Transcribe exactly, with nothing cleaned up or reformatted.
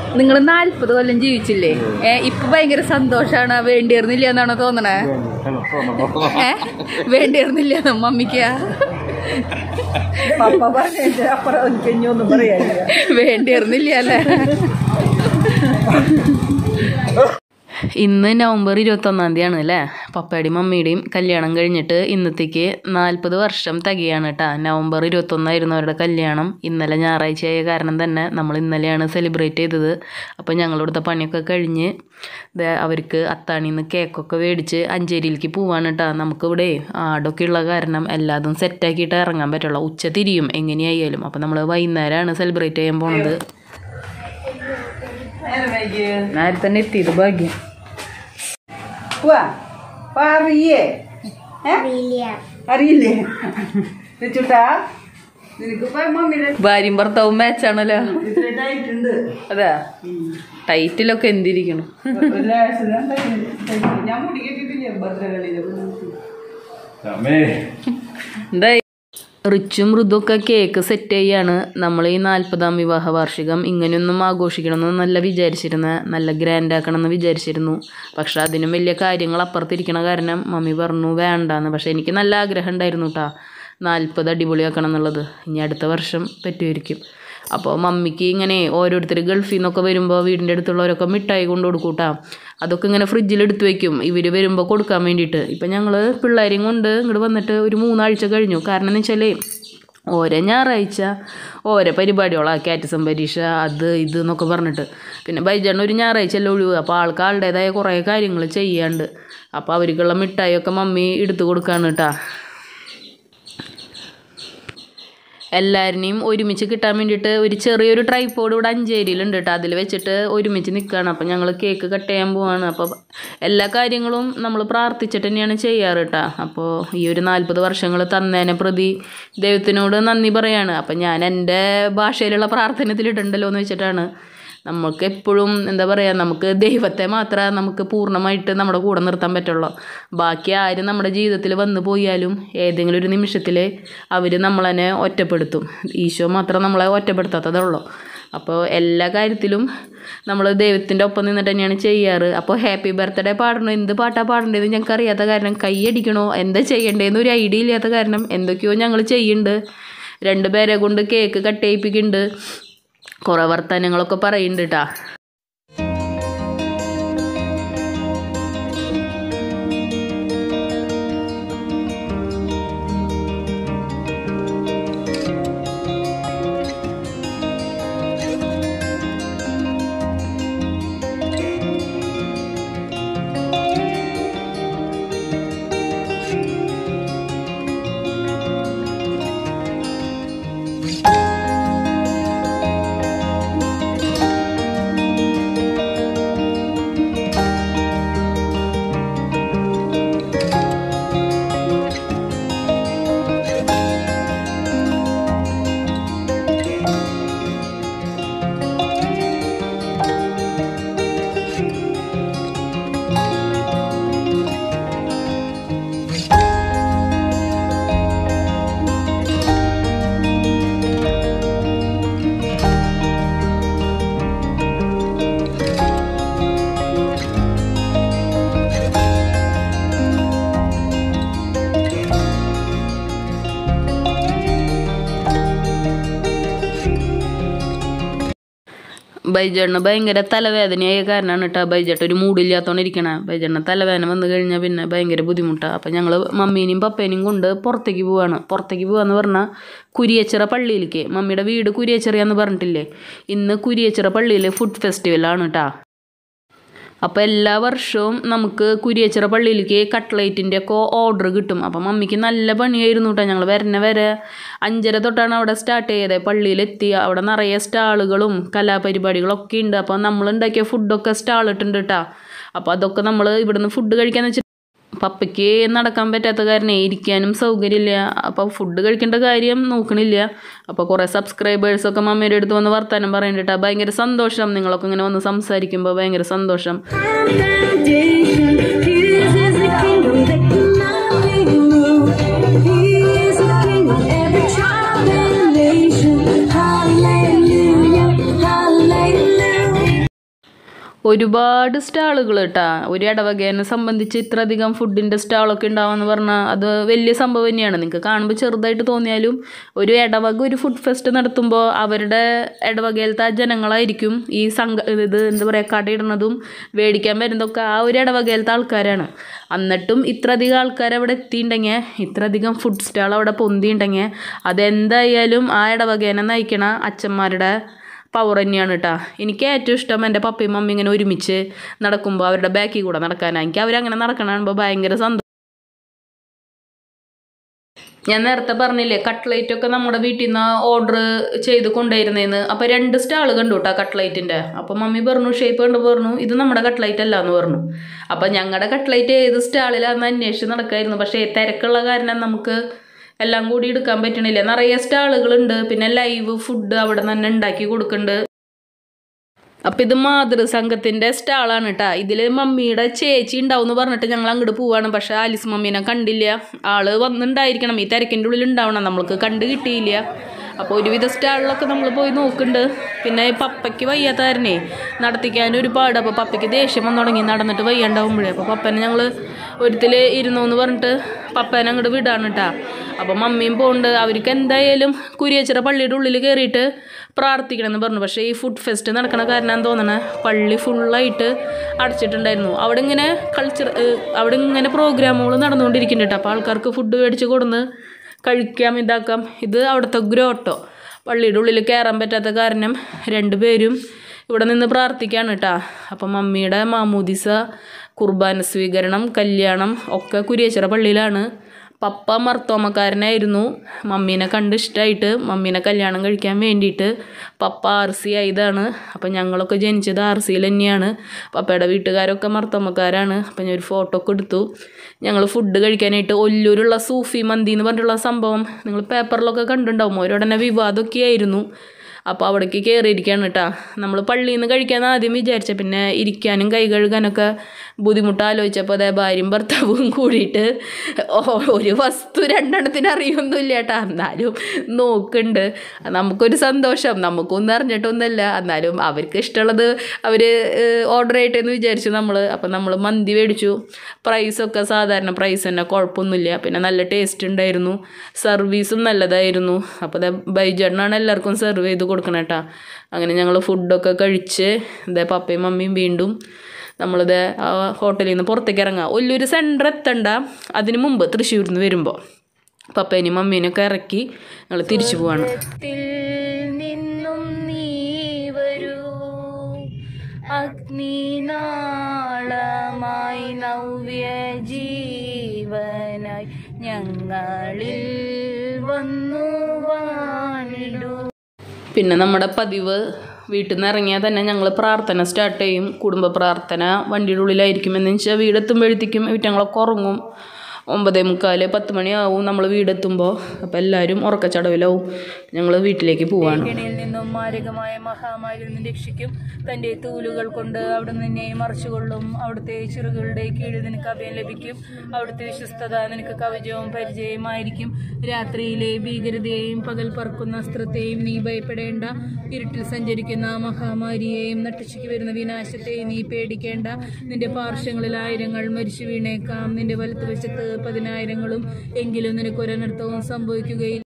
നിങ്ങൾ നാല്പത് കൊല്ലം ജീവിച്ചില്ലേ? ഏ ഇപ്പൊ ഭയങ്കര സന്തോഷാണ്. വേണ്ടിയിരുന്നില്ല എന്നാണോ തോന്നണേ? ഏ വേണ്ടിയിരുന്നില്ല മമ്മിക്ക്? വേണ്ടിയിരുന്നില്ല അല്ലേ? ഇന്ന് നവംബർ ഇരുപത്തൊന്നാം തീയതിയാണ് അല്ലേ? പപ്പയുടെയും മമ്മിയുടെയും കല്യാണം കഴിഞ്ഞിട്ട് ഇന്നത്തേക്ക് നാൽപ്പത് വർഷം തികയാണ് കേട്ടോ. നവംബർ ഇരുപത്തൊന്നായിരുന്നു അവരുടെ കല്യാണം. ഇന്നലെ ഞായറാഴ്ചയായ കാരണം തന്നെ നമ്മൾ ഇന്നലെയാണ് സെലിബ്രേറ്റ് ചെയ്തത്. അപ്പോൾ ഞങ്ങളിവിടുത്തെ പണിയൊക്കെ കഴിഞ്ഞ് അവർക്ക് അത്താണിന്ന് കേക്കൊക്കെ മേടിച്ച് അഞ്ചേരിയിലേക്ക് പോവാണ് കേട്ടോ. നമുക്കിവിടെ ആടൊക്കെ ഉള്ള കാരണം എല്ലാതും സെറ്റാക്കിയിട്ട് ഇറങ്ങാൻ പറ്റുള്ളൂ. ഉച്ച തിരിയും എങ്ങനെയായാലും. അപ്പോൾ നമ്മൾ വൈകുന്നേരമാണ് സെലിബ്രേറ്റ് ചെയ്യാൻ പോണത്. നേരത്തെ തന്നെ എത്തിയത് ഭാഗ്യം. അറിയില്ലേ ചുട്ടാ? ഭാര്യയും ഭർത്താവും മാച്ചാണല്ലോ. അതാ ടൈറ്റിലൊക്കെ എന്തിരിക്കണം. എന്താ റിച്ചും മൃദുവൊക്കെ കേക്ക് സെറ്റ് ചെയ്യാണ്. നമ്മൾ ഈ നാൽപ്പതാം വിവാഹ വാർഷികം ഇങ്ങനെയൊന്നും ആഘോഷിക്കണമെന്ന് നല്ല വിചാരിച്ചിരുന്ന, നല്ല ഗ്രാൻഡ് ആക്കണമെന്ന് വിചാരിച്ചിരുന്നു. പക്ഷെ അതിനും വലിയ കാര്യങ്ങൾ അപ്പുറത്തിരിക്കണ കാരണം മമ്മി പറഞ്ഞു വേണ്ടാന്ന്. പക്ഷെ എനിക്ക് നല്ല ആഗ്രഹം ഉണ്ടായിരുന്നു കേട്ടോ നാൽപ്പത് അടിപൊളിയാക്കണം എന്നുള്ളത്. ഇനി അടുത്ത വർഷം പറ്റുമായിരിക്കും. അപ്പോൾ മമ്മിക്ക് ഇങ്ങനെ ഓരോരുത്തർ ഗൾഫിൽ നിന്നൊക്കെ വരുമ്പോൾ വീടിൻ്റെ അടുത്തുള്ളവരൊക്കെ മിഠായി കൊണ്ട് കൊടുക്കും കേട്ടോ. അതൊക്കെ ഇങ്ങനെ ഫ്രിഡ്ജിൽ എടുത്ത് വയ്ക്കും ഇവർ വരുമ്പോൾ കൊടുക്കാൻ വേണ്ടിയിട്ട്. ഇപ്പം ഞങ്ങൾ പിള്ളേരെയും കൊണ്ട് ഇങ്ങോട്ട് വന്നിട്ട് ഒരു മൂന്നാഴ്ച കഴിഞ്ഞു. കാരണം എന്ന് വെച്ചാൽ ഓരോ ഞായറാഴ്ച ഓരോ പരിപാടികളാണ്, കാറ്റസം പരീക്ഷ അത് ഇത് എന്നൊക്കെ പറഞ്ഞിട്ട്. പിന്നെ ബൈജാണ് ഒരു ഞായറാഴ്ച എല്ലാം ഒഴിവ്. അപ്പോൾ ആൾക്ക് ആളുടേതായ കുറേ കാര്യങ്ങൾ ചെയ്യാണ്ട്. അപ്പോൾ അവർക്കുള്ള മിഠായിയൊക്കെ മമ്മി എടുത്ത് കൊടുക്കാണ് കേട്ടോ. എല്ലാവരെയും ഒരുമിച്ച് കിട്ടാൻ വേണ്ടിയിട്ട് ഒരു ചെറിയൊരു ട്രൈപ്പോഡ് ഇവിടെ അഞ്ചേരിയിലുണ്ട് കേട്ടോ. അതിൽ വെച്ചിട്ട് ഒരുമിച്ച് നിൽക്കുകയാണ്. അപ്പം ഞങ്ങൾ കേക്ക് കട്ട് ചെയ്യാൻ പോവാണ്. അപ്പോൾ എല്ലാ കാര്യങ്ങളും നമ്മൾ പ്രാർത്ഥിച്ചിട്ട് തന്നെയാണ് ചെയ്യാറ് കേട്ടോ. അപ്പോൾ ഈ ഒരു നാൽപ്പത് വർഷങ്ങൾ തന്നേനെ പ്രതി ദൈവത്തിനോട് നന്ദി പറയാണ്. അപ്പം ഞാൻ എൻ്റെ ഭാഷയിലുള്ള പ്രാർത്ഥനത്തിലിട്ടുണ്ടല്ലോ എന്ന് വെച്ചിട്ടാണ്. നമുക്ക് എപ്പോഴും എന്താ പറയുക, നമുക്ക് ദൈവത്തെ മാത്രമേ നമുക്ക് പൂർണ്ണമായിട്ട് നമ്മുടെ കൂടെ നിർത്താൻ പറ്റുള്ളൂ. ബാക്കി ആരും നമ്മുടെ ജീവിതത്തിൽ വന്നു പോയാലും ഏതെങ്കിലും ഒരു നിമിഷത്തിൽ അവർ നമ്മളെ ഒറ്റപ്പെടുത്തും. ഈശോ മാത്രം നമ്മളെ ഒറ്റപ്പെടുത്താത്തതുള്ളൂ. അപ്പോൾ എല്ലാ കാര്യത്തിലും നമ്മൾ ദൈവത്തിൻ്റെ ഒപ്പം നിന്നിട്ട് തന്നെയാണ് ചെയ്യാറ്. അപ്പോൾ ഹാപ്പി ബർത്ത്ഡേ പാടണോ, എന്ത് പാട്ടാണ് പാടേണ്ടതെന്ന് ഞങ്ങൾക്ക് അറിയാത്ത കാരണം, കൈയടിക്കണോ എന്താ ചെയ്യേണ്ടതെന്ന് ഒരു ഐഡിയ ഇല്ലാത്ത കാരണം എന്തൊക്കെയോ ഞങ്ങൾ ചെയ്യുന്നുണ്ട്. രണ്ട് പേരെ കൊണ്ട് കേക്ക് കട്ട് ചെയ്യിപ്പിക്കുന്നുണ്ട്. കുറേ വർത്തമാനങ്ങളൊക്കെ പറയുന്നുണ്ട് കേട്ടോ. ബൈജേട്ടന് ഭയങ്കര തലവേദനയായ കാരണമാണ് കേട്ടോ ബൈജേട്ടൻ ഒരു മൂടില്ലാത്തോണ്ട് ഇരിക്കണേ. ബൈജേട്ടന് തലവേദന വന്നു കഴിഞ്ഞാൽ പിന്നെ ഭയങ്കര ബുദ്ധിമുട്ടാണ്. അപ്പം ഞങ്ങൾ മമ്മീനെയും പപ്പേനെയും കൊണ്ട് പുറത്തേക്ക് പോവാണ്. പുറത്തേക്ക് പോകാന്ന് പറഞ്ഞാൽ കുരിയച്ചിറ പള്ളിയിലേക്ക്. മമ്മിയുടെ വീട് കുരിയച്ചിറയാന്ന് പറഞ്ഞിട്ടില്ലേ? ഇന്ന് കുരിയച്ചിറ പള്ളിയിൽ ഫുഡ് ഫെസ്റ്റിവലാണ് കേട്ടോ. അപ്പോൾ എല്ലാ വർഷവും നമുക്ക് കുരിയച്ചിറ പള്ളിയിലേക്ക് കട്ട്ലേറ്റിൻ്റെ ഒക്കെ ഓർഡർ കിട്ടും. അപ്പം മമ്മിക്ക് നല്ല പണിയായിരുന്നു കേട്ടോ. ഞങ്ങൾ വരണ വരെ അഞ്ചര തൊട്ടാണ് അവിടെ സ്റ്റാർട്ട് ചെയ്തത്. പള്ളിയിലെത്തി അവിടെ നിറയെ സ്റ്റാളുകളും കലാപരിപാടികളൊക്കെ ഉണ്ട്. അപ്പോൾ നമ്മളുണ്ടാക്കിയ ഫുഡൊക്കെ സ്റ്റാൾ ഇട്ടുണ്ട് കേട്ടോ. അപ്പോൾ അതൊക്കെ നമ്മൾ ഇവിടുന്ന് ഫുഡ് കഴിക്കാന്ന് വെച്ചിട്ട് പപ്പയ്ക്ക് നടക്കാൻ പറ്റാത്ത കാരണം ഇരിക്കാനും സൗകര്യമില്ല. അപ്പോൾ ഫുഡ് കഴിക്കേണ്ട കാര്യം നോക്കണില്ല. അപ്പോൾ കുറേ സബ്സ്ക്രൈബേഴ്സൊക്കെ മമ്മിയുടെ അടുത്ത് വന്ന് വർത്താനം പറയുന്നുണ്ട്. ഭയങ്കര സന്തോഷം. നിങ്ങളൊക്കെ ഇങ്ങനെ വന്ന് സംസാരിക്കുമ്പോൾ ഭയങ്കര സന്തോഷം. ഒരുപാട് സ്റ്റാളുകൾ കേട്ടാ. ഒരു ഇടവകേനെ സംബന്ധിച്ച് ഇത്രയധികം ഫുഡിൻ്റെ സ്റ്റാളൊക്കെ ഉണ്ടാവുമെന്ന് പറഞ്ഞാൽ അത് വലിയ സംഭവം തന്നെയാണ്. നിങ്ങൾക്ക് കാണുമ്പോൾ ചെറുതായിട്ട് തോന്നിയാലും ഒരു ഇടവക ഒരു ഫുഡ് ഫെസ്റ്റ് നടത്തുമ്പോൾ അവരുടെ ഇടവകയിലത്തെ ആ ജനങ്ങളായിരിക്കും ഈ സംഘ ഇത് എന്താ പറയുക കടയിടുന്നതും മേടിക്കാൻ വരുന്നതൊക്കെ ആ ഒരു ഇടവകയിലത്തെ ആൾക്കാരാണ്. എന്നിട്ടും ഇത്രയധികം ആൾക്കാർ അവിടെ എത്തിയിട്ടുണ്ടെങ്കിൽ, ഇത്രയധികം ഫുഡ് സ്റ്റാൾ അവിടെ പൊന്തിയിട്ടുണ്ടെങ്കിൽ അതെന്തായാലും ആ ഇടവകേനെ നയിക്കണ അച്ഛന്മാരുടെ പവർ തന്നെയാണ് കേട്ടോ. എനിക്ക് ഏറ്റവും ഇഷ്ടം എൻ്റെ പപ്പയും മമ്മി ഇങ്ങനെ ഒരുമിച്ച് നടക്കുമ്പോൾ അവരുടെ ബാക്കിൽ കൂടെ നടക്കാനാണ്. എനിക്ക് അവരങ്ങനെ നടക്കണ കാണുമ്പോൾ ഭയങ്കര സന്തോഷം. ഞാൻ നേരത്തെ പറഞ്ഞില്ലേ കട്ട്ലൈറ്റ് ഒക്കെ നമ്മുടെ വീട്ടിൽ നിന്ന് ഓർഡർ ചെയ്ത് കൊണ്ടുവരുന്നതെന്ന്. അപ്പോൾ രണ്ട് സ്റ്റാൾ കണ്ടു കേട്ടോ കട്ട്ലൈറ്റിൻ്റെ. അപ്പോൾ മമ്മി പറഞ്ഞു ഷേപ്പ് കണ്ടു പറഞ്ഞു ഇത് നമ്മുടെ കട്ട്ലൈറ്റ് അല്ല എന്ന് പറഞ്ഞു. അപ്പോൾ ഞങ്ങളുടെ കട്ട്ലൈറ്റ് ഏത് സ്റ്റാളിലാണെന്ന് അന്വേഷിച്ച് നടക്കായിരുന്നു. പക്ഷേ തിരക്കുള്ള കാരണം നമുക്ക് എല്ലാം കൂടി എടുക്കാൻ പറ്റണില്ല. നിറയെ സ്റ്റാളുകളുണ്ട്. പിന്നെ ലൈവ് ഫുഡ് അവിടെ തന്നെ ഉണ്ടാക്കി കൊടുക്കുന്നുണ്ട്. അപ്പം ഇത് മാതൃസംഘത്തിൻ്റെ സ്റ്റാളാണ് കേട്ടോ. ഇതിൽ മമ്മിയുടെ ചേച്ചി ഉണ്ടാവും എന്ന് പറഞ്ഞിട്ട് ഞങ്ങൾ അങ്ങോട്ട് പോവാണ്. പക്ഷേ ആലിസ് മമ്മീനെ കണ്ടില്ല. ആള് വന്നിട്ടുണ്ടായിരിക്കണം, ഈ തിരക്കിൻ്റെ ഉള്ളിൽ ഉണ്ടാവണം, നമ്മൾക്ക് കണ്ടു കിട്ടിയില്ല. അപ്പോൾ ഒരുവിധ സ്റ്റാളിലൊക്കെ നമ്മൾ പോയി നോക്കുന്നുണ്ട്. പിന്നെ പപ്പയ്ക്ക് വയ്യാത്ത കാരണേ നടത്തിക്കാൻ ഒരുപാട്. അപ്പോൾ പപ്പയ്ക്ക് ദേഷ്യം വന്നു തുടങ്ങി നടന്നിട്ട് വയ്യാണ്ടാവുമ്പോഴേ. അപ്പോൾ പപ്പനെ ഞങ്ങൾ ഒരുത്തിൽ ഇരുന്നു എന്ന് പറഞ്ഞിട്ട് പപ്പനെ അങ്ങോട്ട് വിടാണ് കേട്ടോ. അപ്പോൾ മമ്മിയും പോകുന്നുണ്ട്. അവർക്ക് എന്തായാലും കുരിയച്ചിറ പള്ളിയുടെ ഉള്ളിൽ കയറിയിട്ട് പ്രാർത്ഥിക്കണം എന്ന് പറഞ്ഞു. പക്ഷേ ഈ ഫുഡ് ഫെസ്റ്റ് നടക്കണ കാരണം തോന്നണേ പള്ളി ഫുള്ളായിട്ട് അടച്ചിട്ടുണ്ടായിരുന്നു. അവിടെ ഇങ്ങനെ കൾച്ചർ അവിടെ ഇങ്ങനെ പ്രോഗ്രാമുകൾ നടന്നുകൊണ്ടിരിക്കുന്നുണ്ട് കേട്ടോ. അപ്പോൾ ആൾക്കാർക്ക് ഫുഡ് മേടിച്ച് കൊടുന്ന് കഴിക്കാം ഇതാക്കാം. ഇത് അവിടുത്തെ ഗ്രോട്ടോ, പള്ളിയുടെ ഉള്ളിൽ കയറാൻ പറ്റാത്ത കാരണം രണ്ടുപേരും ഇവിടെ നിന്ന് പ്രാർത്ഥിക്കുകയാണ് കേട്ടോ. അപ്പം മമ്മിയുടെ മാമൂദിസ, കുർബാന സ്വീകരണം, കല്യാണം ഒക്കെ കുരിയച്ചിറ പള്ളിയിലാണ്. പപ്പ മർത്തോമക്കാരനായിരുന്നു. മമ്മീനെ കണ്ട് ഇഷ്ടമായിട്ട് മമ്മീനെ കല്യാണം കഴിക്കാൻ വേണ്ടിയിട്ട് പപ്പ ആർ സി ആയതാണ്. അപ്പം ഞങ്ങളൊക്കെ ജനിച്ചത് ആർ സിയിൽ തന്നെയാണ്. പപ്പയുടെ വീട്ടുകാരൊക്കെ മർത്തോമക്കാരാണ്. അപ്പം ഞാൻ ഒരു ഫോട്ടോ ഒക്കെ എടുത്തു. ഞങ്ങൾ ഫുഡ് കഴിക്കാനായിട്ട് ഒല്ലൂരുള്ള സൂഫി മന്തി എന്ന് പറഞ്ഞിട്ടുള്ള സംഭവം നിങ്ങൾ പേപ്പറിലൊക്കെ കണ്ടിട്ടുണ്ടാവും. ഓരോടനെ വിവാദമൊക്കെ ആയിരുന്നു. അപ്പോൾ അവിടേക്ക് കയറിയിരിക്കുകയാണ് കേട്ടോ. നമ്മൾ പള്ളിയിൽ നിന്ന് കഴിക്കാൻ ആദ്യം വിചാരിച്ച, പിന്നെ ഇരിക്കാനും കൈ കഴുകാനൊക്കെ ബുദ്ധിമുട്ട് ആലോചിച്ചപ്പോൾ അതേ ഭാര്യയും ഭർത്താവും കൂടിയിട്ട് ഒരു വസ്തു രണ്ടെണ്ണത്തിന് അറിയൊന്നുമില്ല കേട്ടോ. എന്നാലും നോക്കുന്നുണ്ട്. നമുക്കൊരു സന്തോഷം, നമുക്കൊന്നും അറിഞ്ഞിട്ടൊന്നുമല്ല. എന്നാലും അവർക്ക് ഇഷ്ടമുള്ളത് അവർ ഓർഡർ ചെയ്യട്ടെന്ന് വിചാരിച്ചു നമ്മൾ. അപ്പം നമ്മൾ മന്തി മേടിച്ചു. പ്രൈസൊക്കെ സാധാരണ പ്രൈസ് തന്നെ, കുഴപ്പമൊന്നുമില്ല. പിന്നെ നല്ല ടേസ്റ്റ് ഉണ്ടായിരുന്നു, സർവീസും നല്ലതായിരുന്നു. അപ്പോൾ അതേ ബൈജണ്ണാണ് എല്ലാവർക്കും സെർവ് ചെയ്ത് കൊടുക്കണം കേട്ടോ. അങ്ങനെ ഞങ്ങൾ ഫുഡൊക്കെ കഴിച്ച് ഇതേ പപ്പയും മമ്മിയും വീണ്ടും നമ്മളിത് ആ ഹോട്ടലിൽ നിന്ന് പുറത്തേക്ക് ഇറങ്ങാം. ഒല്ലൂർ സെൻറ്റർ എത്തണ്ട, അതിന് മുമ്പ് തൃശ്ശൂരിൽ നിന്ന് വരുമ്പോൾ പപ്പേനെയും മമ്മീനൊക്കെ ഇറക്കി ഞങ്ങൾ തിരിച്ചു പോവാണ്. നിന്നും നീ വരൂ അഗ്നിനാളമായി നവ്യ ജീവനായി ഞങ്ങളിൽ വന്നു വാണിടൂ. പിന്നെ നമ്മുടെ പതിവ് വീട്ടിൽ നിന്ന് ഇറങ്ങിയാൽ തന്നെ ഞങ്ങൾ പ്രാർത്ഥന സ്റ്റാർട്ട് ചെയ്യും. കുടുംബ പ്രാർത്ഥന വണ്ടിയുടെ ഉള്ളിലായിരിക്കും. എന്ന് വെച്ചാൽ വീടെത്തുമ്പോഴത്തേക്കും ഇവറ്റങ്ങളൊക്കെ ഉറങ്ങും. ഒമ്പതേ മുക്കാൽ പത്ത് മണിയാവും നമ്മൾ വീടെത്തുമ്പോൾ. അപ്പോൾ എല്ലാവരും ഉറക്കച്ചടവിലാവും. ഞങ്ങൾ വീട്ടിലേക്ക് പോവാണ്. കെണിയിൽ നിന്നും മാരകമായ മഹാമാരിയിൽ നിന്ന് രക്ഷിക്കും. തൻ്റെ തൂലുകൾ കൊണ്ട് അവിടെ നിന്നെ മറച്ചുകൊള്ളും. അവിടുത്തെ ചിറകുകളുടെ കീഴിൽ നിനക്ക് അഭയം ലഭിക്കും. അവിടുത്തെ വിശ്വസ്തത നിനക്ക് കവചവും പരിചയമായിരിക്കും. രാത്രിയിലെ ഭീകരതയെയും പകൽ പറക്കുന്ന അസ്ത്രത്തെയും നീ ഭയപ്പെടേണ്ട. ഇരുട്ടിൽ സഞ്ചരിക്കുന്ന മഹാമാരിയെയും നട്ടുച്ചയ്ക്ക് വരുന്ന വിനാശത്തെയും നീ പേടിക്കേണ്ട. നിന്റെ പാർശ്വങ്ങളിൽ ആയിരങ്ങൾ മരിച്ചു വീണേക്കാം, നിന്റെ വലത്തുവശത്ത് പതിനായിരങ്ങളും, എങ്കിലും നിനക്കൊരനർത്ഥവും സംഭവിക്കുകയില്ല.